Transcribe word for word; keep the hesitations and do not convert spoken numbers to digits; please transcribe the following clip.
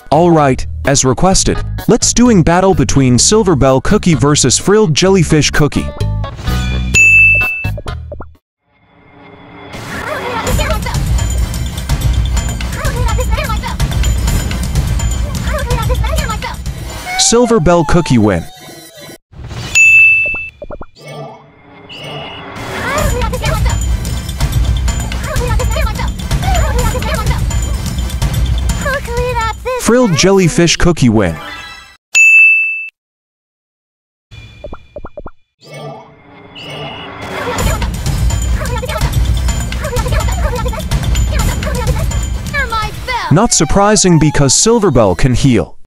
Alright, as requested, let's doing battle between Silverbell Cookie versus Frilled Jellyfish Cookie. Silverbell Cookie win. Frilled Jellyfish Cookie win. Not surprising because Silverbell can heal.